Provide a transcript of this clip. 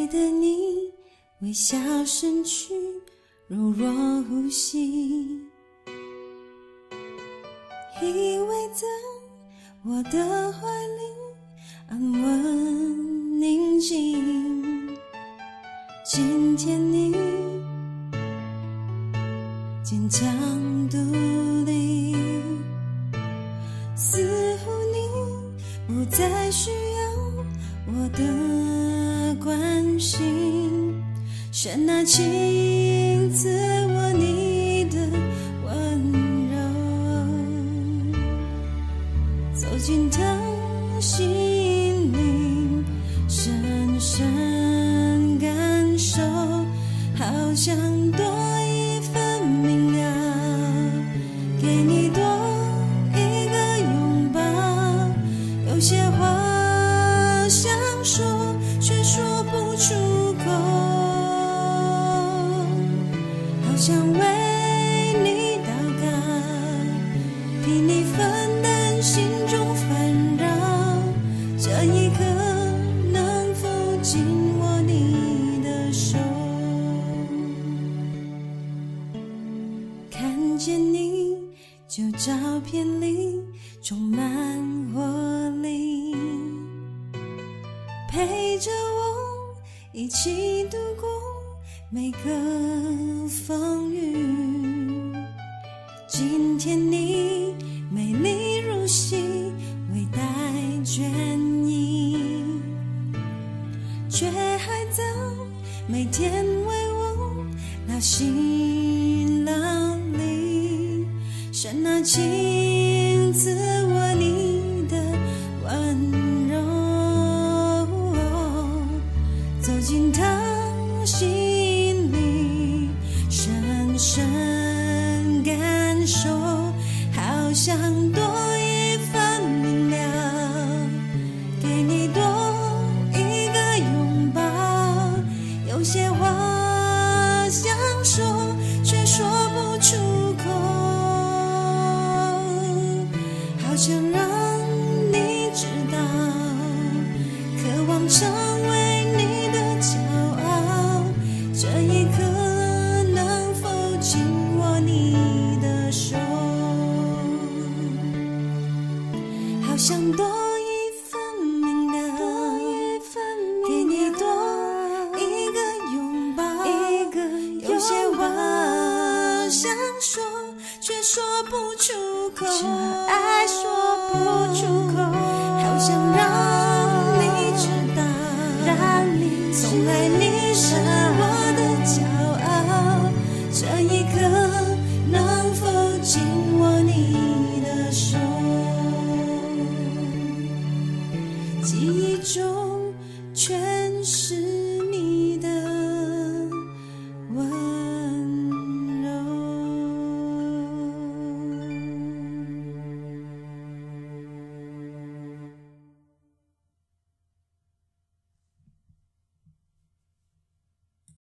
的你，微笑身躯如若呼吸，依偎在我的怀里，安稳宁静。今天你坚强独立，似乎你不再需要我的关心，是那亲自握你的温柔，走进他心灵，深深感受，好想多一份明了，给你多一个拥抱，有些话想说却说不出口，好想为你祷告，替你分担心中烦扰，这一刻能否紧握你的手，看见你旧照片里充满活力，陪着我一起度过每个风雨。今天你美丽如昔，微带倦意，却还在每天为我劳心劳力，是那亲自握你的温柔，走进他心里，深深感受，好想多一份明了，给你多一个拥抱，有些话想说却说不出口，好想让你知道，渴望成为你的骄傲，这一刻能否紧握你的手，好想多一份明了，给你多一个拥抱，有些话想说却说不出口，这爱说不出口，好想让你知道，从来你是我的骄傲，这一刻能否紧握你的手，记忆中